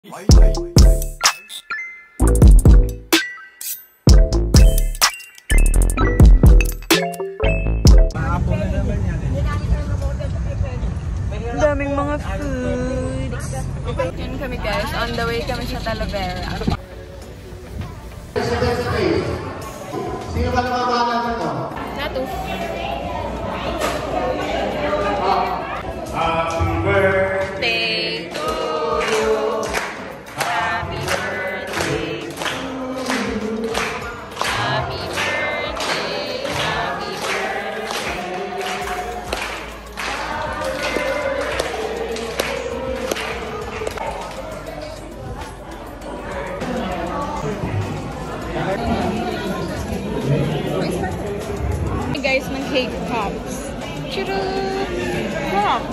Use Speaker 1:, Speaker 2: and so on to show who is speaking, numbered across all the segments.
Speaker 1: Daming mga foods. Yun kami guys, on the way kami sa Talavera.
Speaker 2: Sino ba namamahala nito?
Speaker 1: Natu.
Speaker 2: Happy birthday
Speaker 1: to you. Happy birthday to you. Happy birthday, happy birthday. Hey guys, ng cake pops. Churro! Wow!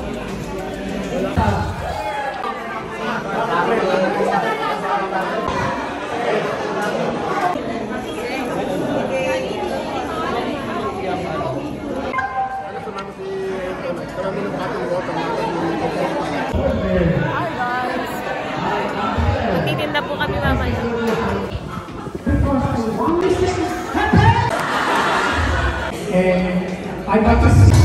Speaker 1: Hi guys! Magtitinda po kami mamaya.
Speaker 3: I'd like to see.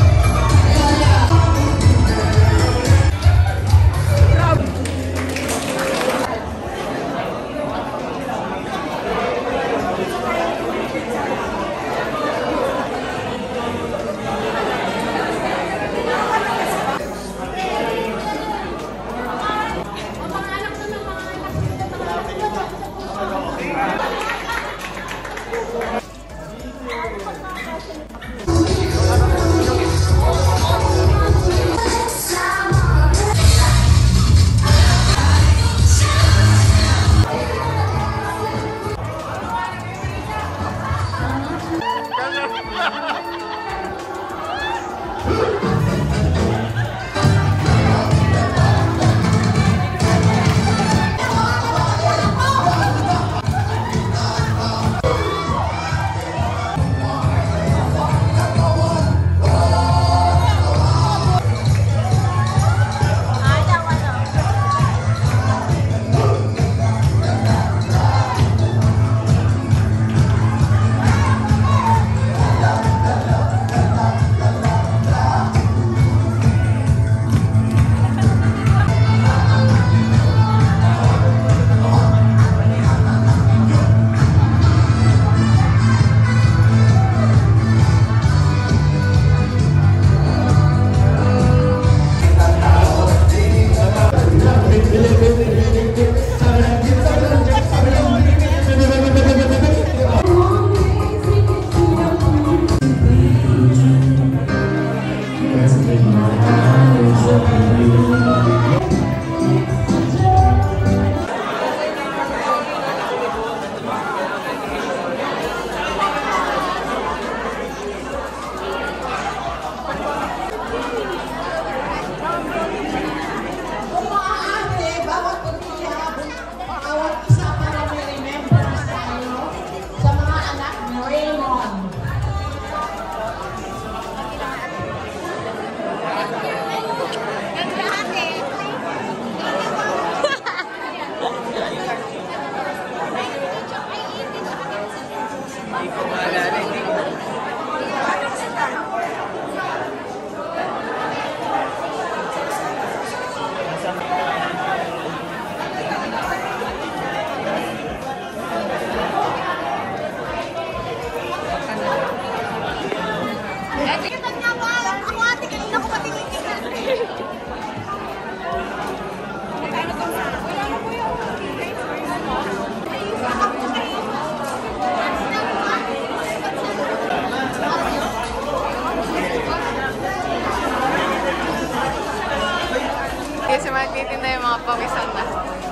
Speaker 1: Kasi magtitinda yung mga pawisan na.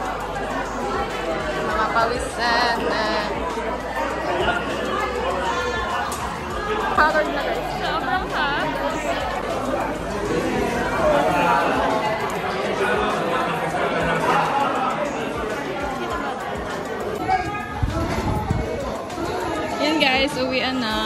Speaker 1: Mga pawisan na. Haggard na guys. Sobrang hot. Yan guys, uwian na.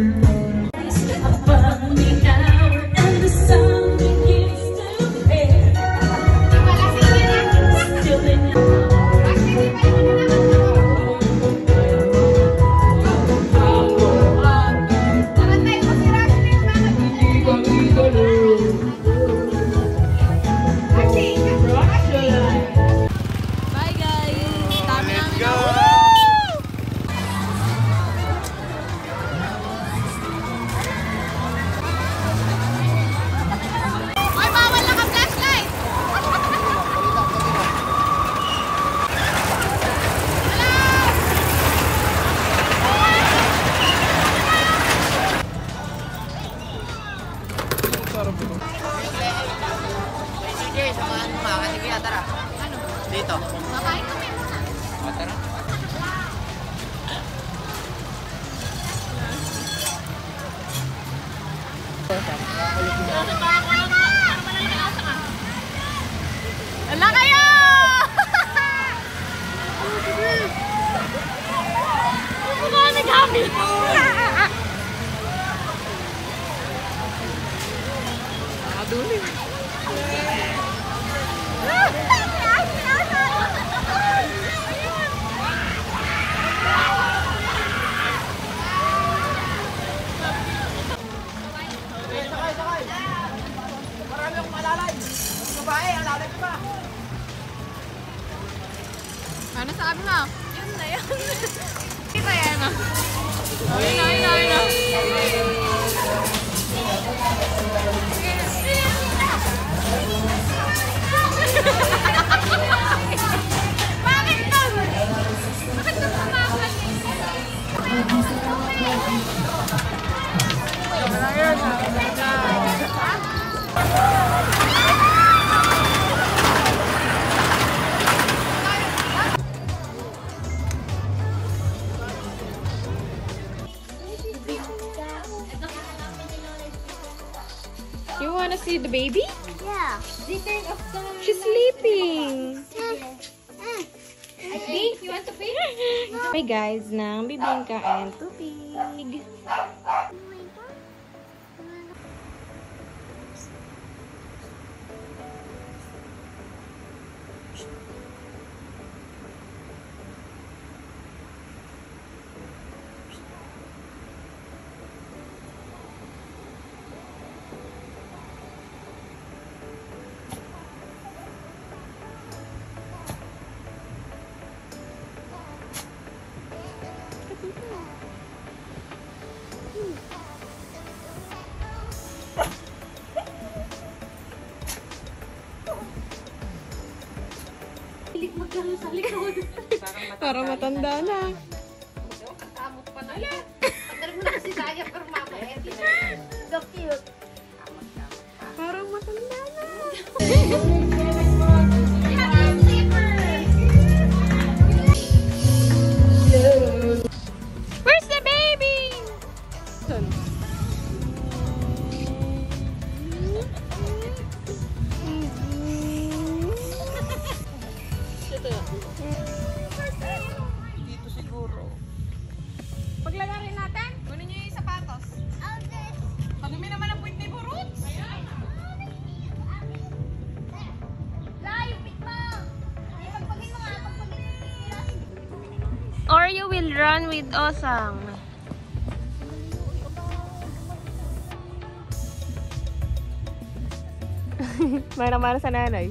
Speaker 2: Dito.
Speaker 1: Makain kami muna.
Speaker 2: Tara.
Speaker 1: Wala kayo! Marami kami! Nakaduli.
Speaker 2: Marami akong malalay. Babae, alalay ko ba?
Speaker 1: Ano sabi mo? Yun na yun. Kita yan ah. Ayun na, ayun na, ayun na. Bakit to? Bakit to sumakan? You wanna see the baby?
Speaker 3: Yeah.
Speaker 1: She's sleeping.
Speaker 3: I think you want to feed her?
Speaker 1: Hey guys, ng bibingka and tubig. Parang matanda na.
Speaker 3: Kamot pa na yan. Pagdaling mo na kasi kaya pero mama. So cute.
Speaker 1: Parang matanda na. Where's the baby?
Speaker 2: Dito siguro.
Speaker 1: Paglagarin natin, kunin niyo yung sapatos. Madumi naman ang puwit ni Burut. Or you will run with Osang. Marang-marang sa nanay.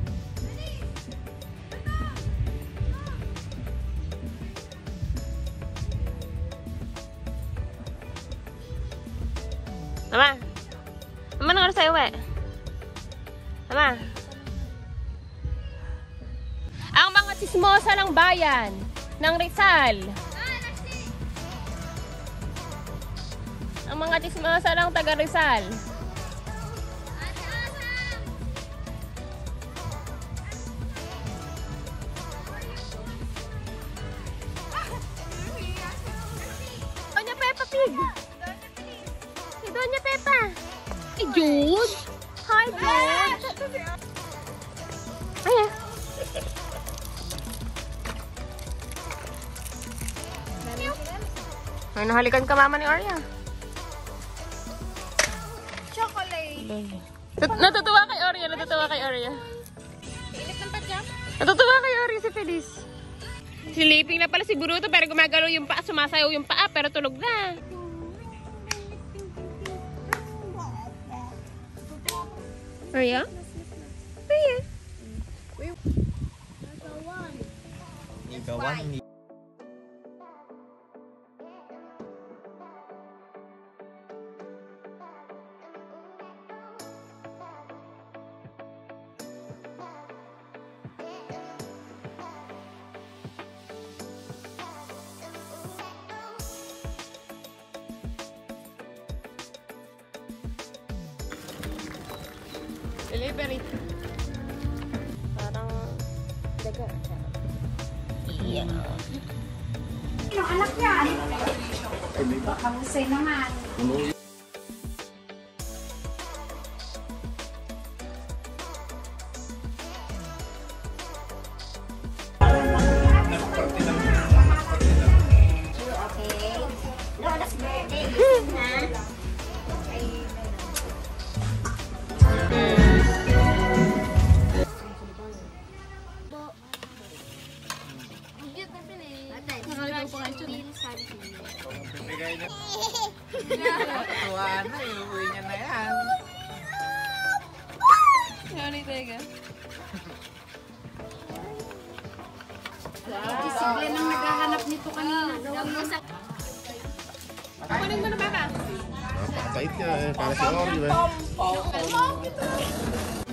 Speaker 1: Mama! Mama, nang oras tayo uwi? Mama! Ang mga tsismosa ng bayan ng Rizal. Ang mga tsismosa ng taga Rizal. Doña Peppa Pig! Si Doña Peppa! Si Jude! Hi, Jude! Ayan! Ay, nahalikan ka mama ni Arya. Natutuwa kay Oreo, natutuwa kay Oreo.
Speaker 3: Init ng padyam.
Speaker 1: Natutuwa kay Oreo si Feliz. Sleeping na pala si Buruto pero gumagalaw yung paa, sumasayaw yung paa pero tulog na. Oreo? Oreo?
Speaker 2: Igawan ni.
Speaker 1: Delivery. Parang daga.
Speaker 3: Yung anak niya. Baka husay naman. Okay. Lola's birthday. Ha?
Speaker 2: Bibigay niya. Tuwa na, iuwi niya na yan.
Speaker 1: Sorry, teka.
Speaker 3: Si Glenn ang naghahanap nito kanina.
Speaker 1: Kunin mo na baka.
Speaker 4: Napakabait niya eh. Para si Oreo eh.